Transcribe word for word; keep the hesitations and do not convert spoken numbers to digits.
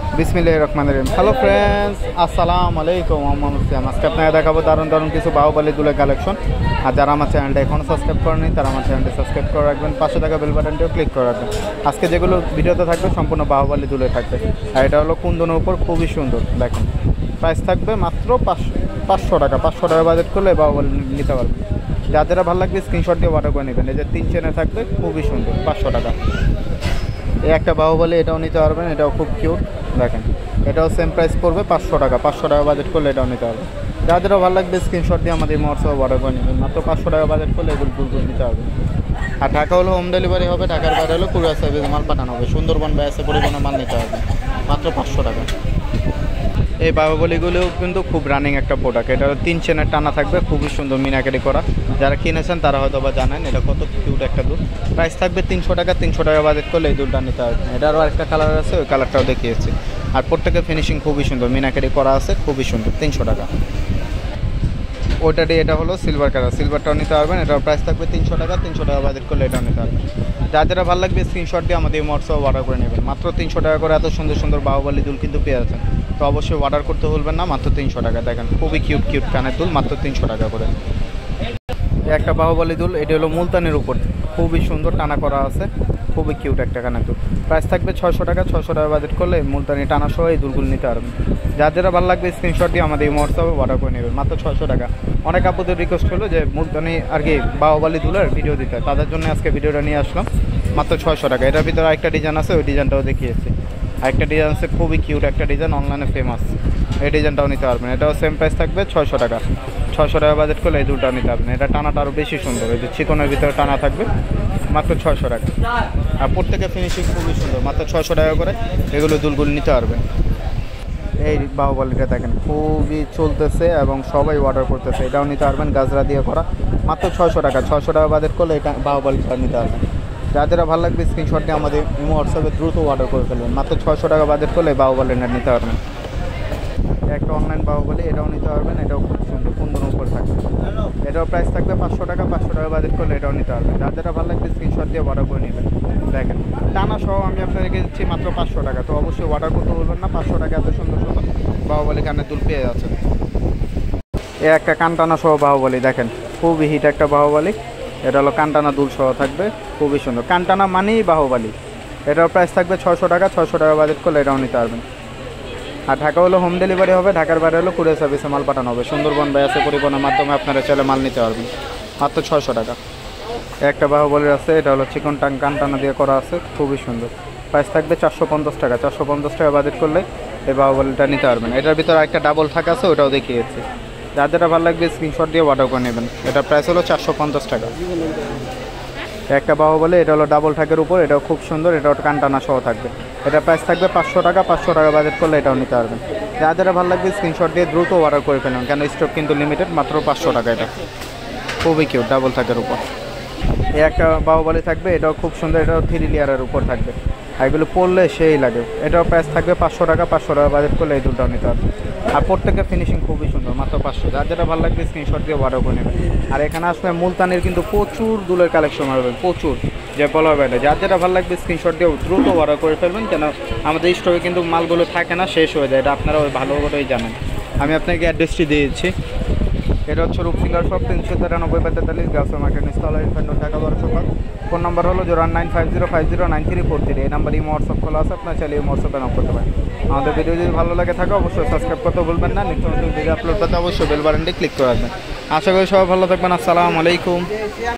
বিসমিল্লাহির রহমানির রহিম। Hello friends, আসসালামু আলাইকুম। মোহাম্মদ হুসেন। আজকে আপনাকে দেখাবো দারুণ দারুণ কিছু বাহুবলী দুলের কালেকশন। আর যারা আমার চ্যানেলটা এখনও সাবস্ক্রাইব করেনি তারা আমার চ্যানেলটি সাবস্ক্রাইব করে রাখবেন, পাশে থাকা বেল বাটনটিও ক্লিক করে রাখবেন। আজকে যেগুলো ভিডিওতে থাকবে সম্পূর্ণ বাহুবলী দুলে থাকবে। আর এটা হলো কুন্দনের উপর, খুবই সুন্দর। দেখুন, প্রাইস থাকবে মাত্র পাঁচশো পাঁচশো টাকা। পাঁচশো টাকা বাজেট করলে বাহুবলী নিতে পারবেন। যার যারা ভালো লাগবে স্ক্রিনশট দিয়ে অর্ডার করে নেবেন। এই যে তিন চেনে থাকবে, খুবই সুন্দর, পাঁচশো টাকা। এই একটা বাহুবলী, এটাও নিতে পারবেন, এটাও খুব কিউট। দেখেন, এটাও সেম প্রাইস পড়বে পাঁচশো টাকা। পাঁচশো টাকা বাজেট করলে এটাও নিতে হবে। যাদেরও ভালো লাগবে স্ক্রিনশট দিয়ে আমাদের হোয়াটসঅ্যাপে অর্ডার করে নেবেন। মাত্র পাঁচশো টাকা বাজেট করলে এগুলো গুলগুল নিতে হবে। আর ঢাকা হলো হোম ডেলিভারি হবে, ঢাকার বাইরে হলো কুরিয়ার সার্ভিস মাল পাঠানো হবে। সুন্দরবন ব্যাসে পরিবহনে মাল নিতে হবে, মাত্র পাঁচশো টাকা। এই বাহুবলীগুলোও কিন্তু খুব রানিং একটা প্রোডাক্ট। এটা তিন চেনের টানা থাকবে, খুবই সুন্দর মিনাকারি করা। যারা কিনেছেন তারা হয়তো বা জানেন এটা কত কিউট একটা দুধ। প্রাইস থাকবে তিনশো টাকা। তিনশো টাকা বাজেট করলে এই দুধটা নিতে হবে। এটারও আরেকটা কালার আছে, ওই কালারটাও দেখিয়েছি। আর প্রত্যেকের ফিনিশিং খুবই সুন্দর, মিনাকারি করা আছে, খুবই সুন্দর। তিনশো টাকা। ওইটারই এটা হলো সিলভার কালার, সিলভারটাও নিতে পারবেন। এটার প্রাইস থাকবে তিনশো টাকা। তিনশো টাকা বাজেট করলে এটাও নিতে পারবেন। যা যেটা ভালো লাগবে স্ক্রিনশট দিয়ে আমাদের হোয়াটসঅ্যাপে অর্ডার করে নেবেন। মাত্র তিনশো টাকা করে এত সুন্দর সুন্দর বাহুবলী দুল কিন্তু পেয়ে যাচ্ছেন। তো অবশ্যই অর্ডার করতে ভুলবেন না, মাত্র তিনশো টাকা। দেখেন, খুবই কিউট কিউট কানের দুল, মাত্র তিনশো টাকা করে। একটা বাহুবলী দুল, এটি হলো মুলতানের উপর, খুবই সুন্দর টানা করা আছে, খুবই কিউট একটা কানের দুল। প্রাইস থাকবে ছয়শো টাকা। ছয়শো টাকা বাজেট করলে মুলতানি টানা সহ এই দুলগুলো নিতে পারবেন। যার যেটা ভালো লাগবে স্ক্রিনশট দিয়ে আমাদের এই হোয়াটসঅ্যাপে অর্ডার করে নেবেন, মাত্র ছয়শো টাকা। অনেক আপুদের রিকোয়েস্ট হলো যে মুলতানি আর কি বাহুবলী দুলের ভিডিও দিতে হয়, তাদের জন্য আজকে ভিডিওটা নিয়ে আসলাম। মাত্র ছয়শো টাকা। এটার ভিতরে আরেকটা ডিজাইন আছে, ওই ডিজাইনটাও দেখিয়েছি। আরেকটা ডিজাইন আছে, খুবই কিউট একটা ডিজাইন, অনলাইনে ফেমাস। এই ডিজাইনটাও নিতে পারবেন। এটাও সেম প্রাইস থাকবে ছয়শো টাকা। ছয়শো টাকা বাজেট করলে এই দুলটাও নিতে পারবেন। এটা টানাটা আরও বেশি সুন্দর, এই যে চিকনের ভিতরে টানা থাকবে, মাত্র ছয়শো টাকা। আর প্রত্যেকের ফিনিশিং খুবই সুন্দর, মাত্র ছয়শো টাকা করে এগুলো দুলগুলো নিতে পারবেন। এই বাহুবলীটা দেখেন, খুবই চলতেছে এবং সবাই অর্ডার করতেছে। এটাও নিতে পারবেন, গাজরা দিয়ে করা, মাত্র ছয়শো টাকা। ছয়শো টাকা বাজেট করলে এটা বাহুবলীটা নিতে পারবেন। যাদের ভালো লাগবে স্ক্রিনশট দিয়ে আমাদের ইমো হোয়াটসঅ্যাপে দ্রুত অর্ডার করে ফেলবেন। মাত্র ছয়শো টাকা বাজেট করলে বাহুবলীটা নিতে পারবেন। একটা অনলাইন বাহুবলী, এটাও নিতে পারবেন। এটাও খুব সুন্দর, কুন্দন উপর থাকবে। এটাও প্রাইস থাকবে পাঁচশো টাকা। পাঁচশো টাকা বাজেট করলে এটাও নিতে পারবেন। যার যেটা ভালো লাগবে স্ক্রিনশট দিয়ে অর্ডার করে নেবেন। দেখেন, টানা সহ আমি আপনাদেরকে দিচ্ছি মাত্র পাঁচশো টাকা। তো অবশ্যই অর্ডার করতে বলবেন না, পাঁচশো টাকা এত সুন্দর সুন্দর বাহুবলী কানের দুল পেয়ে যাচ্ছেন। এ একটা কানটানা সহ বাহুবলী, দেখেন খুবই হিট একটা বাহুবলী। এটা হলো কানটানা দুল সহ থাকবে, খুবই সুন্দর। কানটানা মানেই বাহুবলী। এটার প্রাইস থাকবে ছয়শো টাকা। ছয়শো টাকা বাজেট করলে এটাও নিতে পারবেন। আর ঢাকা হলো হোম ডেলিভারি হবে, ঢাকার বাইরে হলো কুরিয়ার সার্ভিসে মাল পাঠানো হবে। সুন্দরবন ব্যাসে পরিবহনের মাধ্যমে আপনারা চলে মাল নিতে পারবেন, মাত্র ছয়শো টাকা। একটা বাহুবলীর আছে, এটা হলো চিকন টাং কানটানা দিয়ে করা আছে, খুবই সুন্দর। প্রাইস থাকবে চারশো পঞ্চাশ টাকা। চারশো পঞ্চাশ টাকা বাজেট করলে এই বাহুবলীটা নিতে পারবেন। এটার ভিতরে একটা ডাবল থাকা আছে, ওটাও দেখিয়েছি। যার যেটা ভালো লাগবে স্ক্রিনশট দিয়ে অর্ডার করে নেবেন। এটার প্রাইস হলো চারশো পঞ্চাশ টাকা। একটা বাহুবলী, এটা হলো ডাবল ঠাকের উপর, এটাও খুব সুন্দর। এটাও কানটানা সহ থাকবে। এটা প্রাইস থাকবে পাঁচশো টাকা। পাঁচশো টাকা বাজেট করলে এটাও নিতে পারবেন। যাদের ভালো লাগবে স্ক্রিনশট দিয়ে দ্রুত অর্ডার করে ফেলুন, কেন স্টক কিন্তু লিমিটেড, মাত্র পাঁচশো টাকা। এটা খুবই কিউট, ডাবল ঠাকের উপর। এই একটা বাহুবলী থাকবে, এটাও খুব সুন্দর। এটাও থ্রি লেয়ারের উপর থাকবে, এগুলো পরলে সেই লাগে। এটাও প্রাইস থাকবে পাঁচশো টাকা। পাঁচশো টাকা বাজেট করলে এই দুলটাও নিতে পারবে। আর প্রত্যেকের ফিনিশিং খুবই সুন্দর, মাত্র পাঁচশো। যার যেটা ভালো লাগবে স্ক্রিনশট দিয়ে অর্ডার করে নেবেন। আর এখানে আসলে মুলতানের কিন্তু প্রচুর দুলের কালেকশন হবে, প্রচুর, যে বলা হবে না। যার যেটা ভালো লাগবে স্ক্রিনশট দিয়ে দ্রুত অর্ডার করে ফেলবেন, কেন আমাদের স্টকে কিন্তু মালগুলো থাকে না, শেষ হয়ে যায়। এটা আপনারা ভালো করেই জানেন। আমি আপনাকে অ্যাড্রেসটি দিয়েছি। এটা হচ্ছে রূপসিঙ্গার শপ, তিনশো তিরানব্বই পঁয়তাল্লিশ গাউসিয়া মার্কেট, নিচতলা ইনফ্যান্ট, ঢাকা বারোশো পাঁচ। ফোন নাম্বার হলো zero nine five zero five zero nine three four three. এই নাম্বার ইমো হোয়াটসঅ্যাপ খোলা আছে, আপনার চাইলে ইমো হোয়াটসঅ্যাপে নক করতে পারেন। আমাদের ভিডিও যদি ভালো লাগে থাকে অবশ্যই সাবস্ক্রাইব করতে ভুলবেন না। নিত্য নতুন ভিডিও আপলোড করতে অবশ্যই বেল বাটনটি ক্লিক করে রাখবেন। আশা করি সবাই ভালো থাকবেন। আসসালামু আলাইকুম।